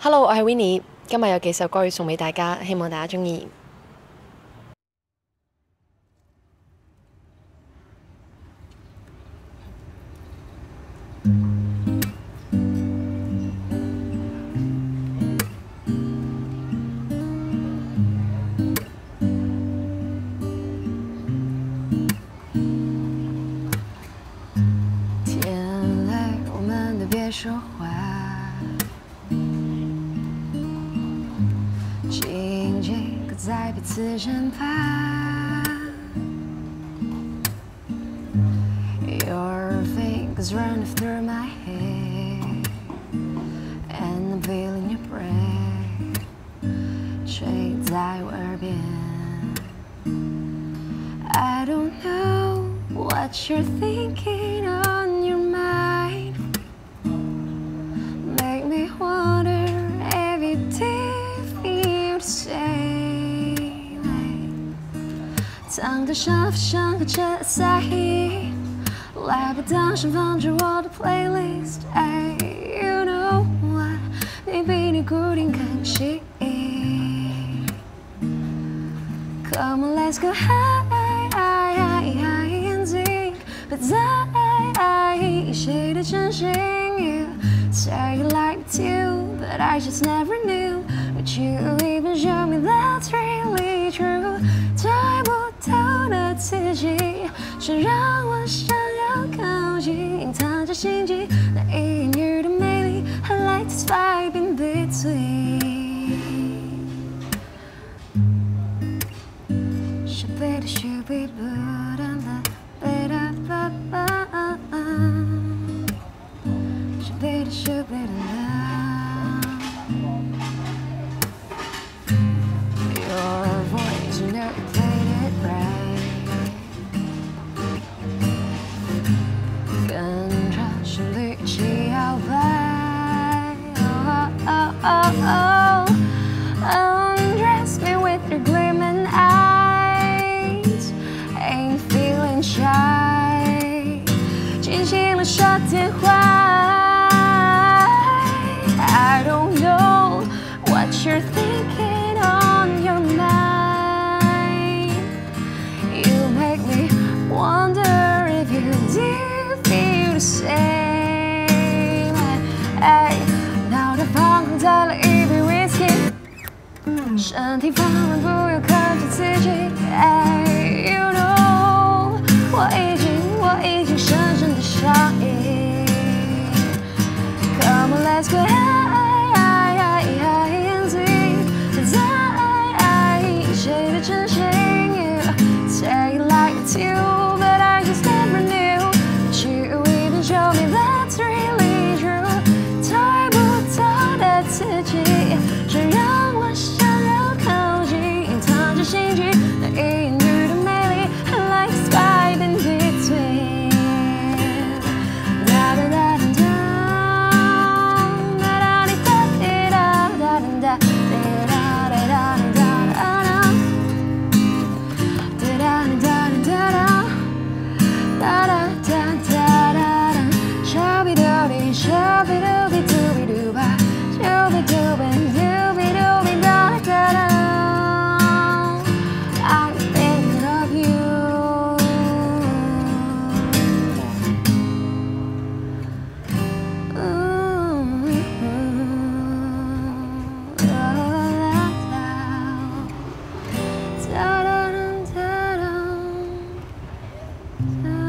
Hello，我係 Winnie，今日有幾首歌要送俾大家，希望大家鍾意。 天累，我们都别说话，紧紧搁在彼此身旁。Your fingers run through my hair, and I'm feeling your breath 吹在我耳边。I don't know what you're thinking on your mind. Make me wonder if you did feel the same. 躺在沙发上和着撒意，来把当声放着我的 playlist. You know what？ 你比你固定更细。Come on, let's go high and seek， 不在意谁的真心。You say you like it too, but I just never knew. Would you even show me that's really true？ 猜不透的刺激，是让我想要靠近，隐藏着心机，那一言语的美丽。I like this vibe in between。Your voice, you know you played it right， 跟着旋律一起摇摆。Undress me with your gleaming eyes， ain't feeling shy， 轻轻地说电话。I don't know what you're thinking on your mind. You make me wonder if you do feel the same. 脑袋放空在了一杯 whisky， 身体放任不要看着自己。You know， 我已经深深的上瘾。Come on, let's go high and seek， 不在意谁的真心。You say you like it too, but I just never knew. But you even show me that's really true。 猜不透的刺激，是让我想要靠近，隐藏着心机，那一言语的美丽。I like this vibe in between。 I'm thinking of you。 Da da da da da.